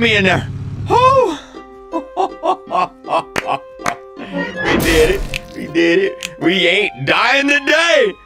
me in there. Oh! We did it. We did it. We ain't dying today.